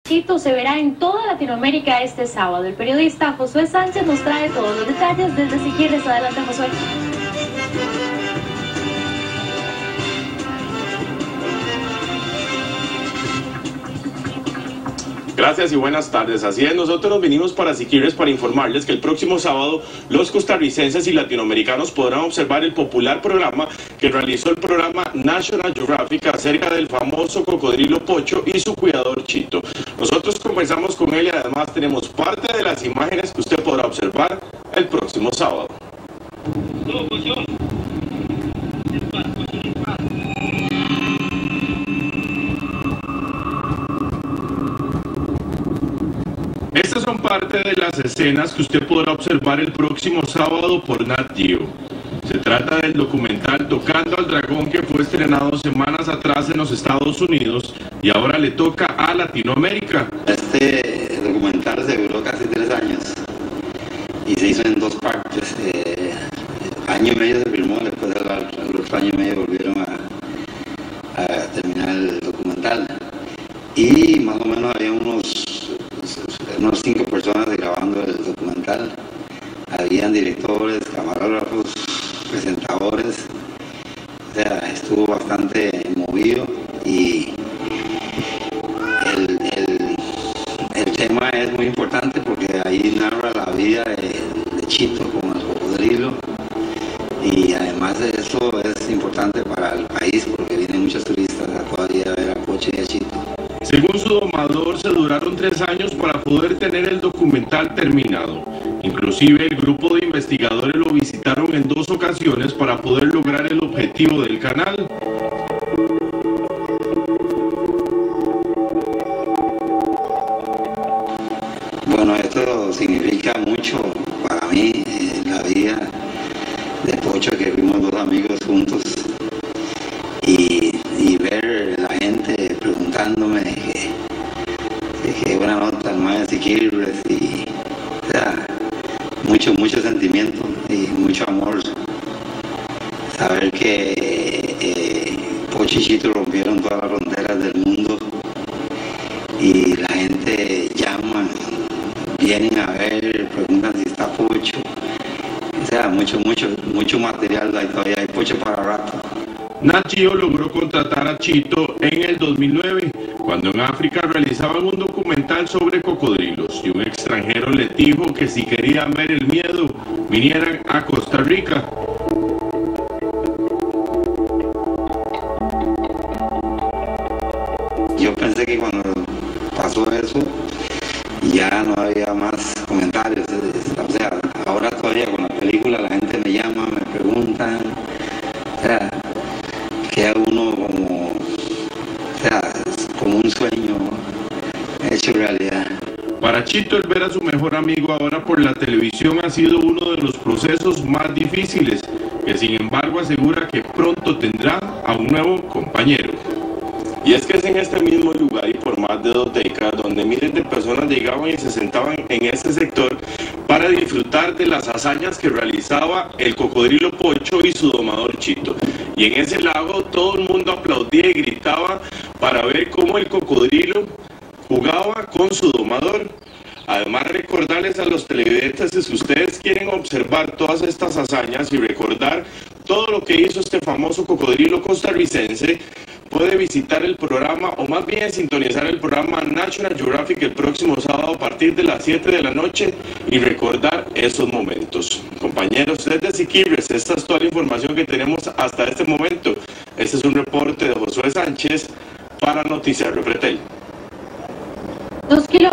Chito se verá en toda Latinoamérica este sábado. El periodista Josué Sánchez nos trae todos los detalles desde Siquirres. Adelante, Josué. Gracias y buenas tardes. Así es, nosotros nos vinimos para Siquirres para informarles que el próximo sábado los costarricenses y latinoamericanos podrán observar el popular programa que realizó el programa National Geographic acerca del famoso cocodrilo Pocho y su cuidador Chito. Nosotros conversamos con él y además tenemos parte de las imágenes que usted podrá observar el próximo sábado. Estas son parte de las escenas que usted podrá observar el próximo sábado por Nat Geo. Se trata del documental Tocando al Dragón, que fue estrenado semanas atrás en los Estados Unidos y ahora le toca a Latinoamérica. Este documental se duró casi 3 años y se hizo en 2 partes. Año y medio se filmó, después al otro año y medio volvieron a terminar el documental. Y más o menos había unos 5 personas grabando el documental. Habían directores, camarógrafos, presentadores. O sea, estuvo bastante movido y el tema es muy importante porque ahí narra la vida de Chito como el cocodrilo, y además de eso es importante para el país porque vienen muchos turistas todavía a ver a Pocho y a Chito. Según su domador, se duraron 3 años para poder tener el documental terminado. Inclusive el grupo de investigadores lo visitaron en 2 ocasiones para poder lograr el objetivo del canal. Bueno, esto significa mucho para mí, la vida de Pocho, que fuimos 2 amigos juntos, y ver la gente preguntándome que buena nota el maestro Siquirres, y o sea, mucho sentimiento y mucho amor. Saber que Pocho y Chito rompieron todas las fronteras del mundo y la gente llama, vienen a ver, preguntan si está Pocho. O sea, mucho material, todavía hay Pocho para rato. Nat Geo logró contratar a Chito en el 2009, cuando en África realizaban un documental sobre cocodrilos y un extranjero les dijo que si querían ver el miedo, vinieran a Costa Rica. Yo pensé que cuando pasó eso ya no había más comentarios. O sea, ahora todavía con la película la gente me llama, me pregunta, o sea, queda uno como, o sea, como un sueño hecho realidad. Para Chito, el ver a su mejor amigo ahora por la televisión ha sido uno de los procesos más difíciles, que sin embargo asegura que pronto tendrá a un nuevo compañero. Y es que es en este mismo lugar y por más de 2 décadas donde miles de personas llegaban y se sentaban en este sector para disfrutar de las hazañas que realizaba el cocodrilo Pocho y su domador Chito. Y en ese lago todo el mundo aplaudía y gritaba para ver cómo el cocodrilo jugaba con su domador. Además, recordarles a los televidentes que si ustedes quieren observar todas estas hazañas y recordar todo lo que hizo este famoso cocodrilo costarricense, puede visitar el programa, o más bien sintonizar el programa National Geographic el próximo sábado a partir de las 7 de la noche y recordar esos momentos. Compañeros, desde Siquirres, esta es toda la información que tenemos hasta este momento. Este es un reporte de Josué Sánchez para Noticiario Pretel. 2 kilómetros.